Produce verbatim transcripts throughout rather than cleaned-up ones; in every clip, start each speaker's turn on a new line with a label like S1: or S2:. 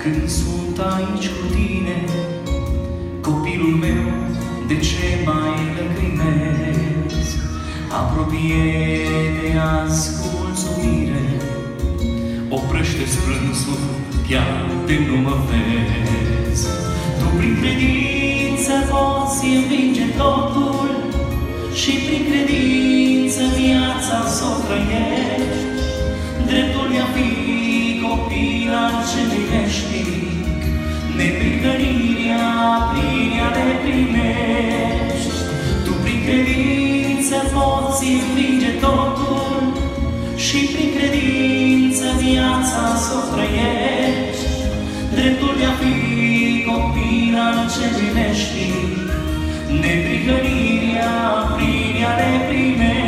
S1: când sunt aici cu tine, copilul meu, de ce mai lăcrimezi? Apropie-te azi cu mulțumire, oprește-ți plânsul chiar de nu mă vezi. Tu prin credință poți învinge totul și prin credință viața s-o trăiești. Dreptul de a fi copil al celui veșnic, neprihănirea prin ea le primești. Tu prin credință poți învinge totul și prin credință viața s-o trăiești. Dreptul de a fi copil al celui veșnic, neprihănirea prin ea le primești.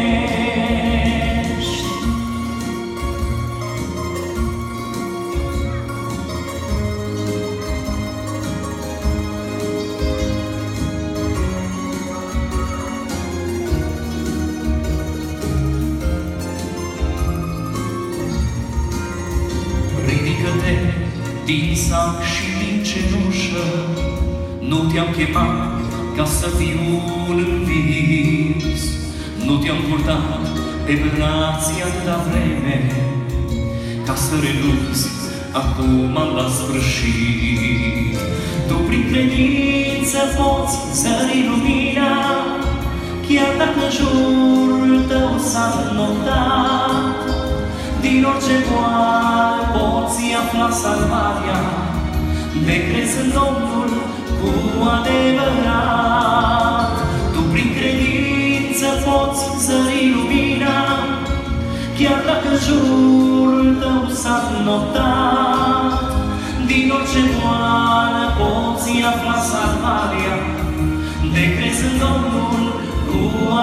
S1: Ridică-te din sac și din cenușă, nu te-am chemat ca să fiu un învis, nu te-am purtat pe brații atâta vreme, ca să renunți acum la sfârșit. Tu prin credință poți zări lumina, chiar dacă jurul tău s-a înnotat. Din orice boală poți afla salvarea, de crezi în Domnul cu adevărat. Tu prin credință poți zări lumina, chiar dacă jurul tău s-a înnotat. Din orice boală poți afla salvarea, de crezi în Domnul cu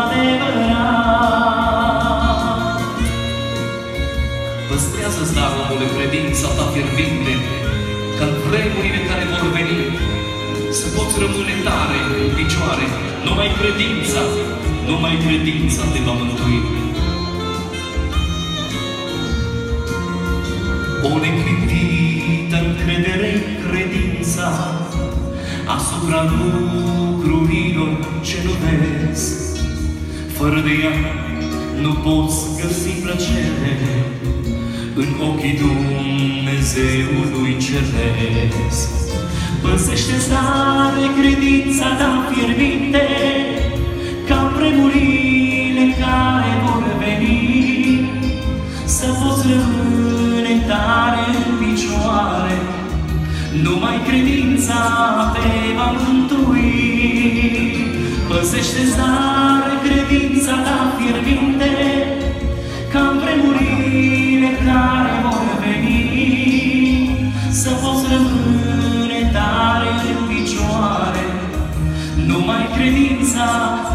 S1: adevărat. Păstrează-ți, dar, omule, credința ta fierbinte, că în vremurile care vor veni să poți rămâne tare în picioare. Numai credința, numai credința te va mântui. O neclintită încredere, credința asupra lucrurilor ce nu vezi. Fără de ea nu poți găsi plăcere în ochii Dumnezeului ceresc. Păzește-ți tare credința ta fierbinte, ca vremurile care vor veni, să poți rămâne tare în picioare. Numai credința te va mântui. Păzește-ți tare credința ta fierbinte, ca vremurile care vor veni, să poți rămâne tare în picioare. Numai credința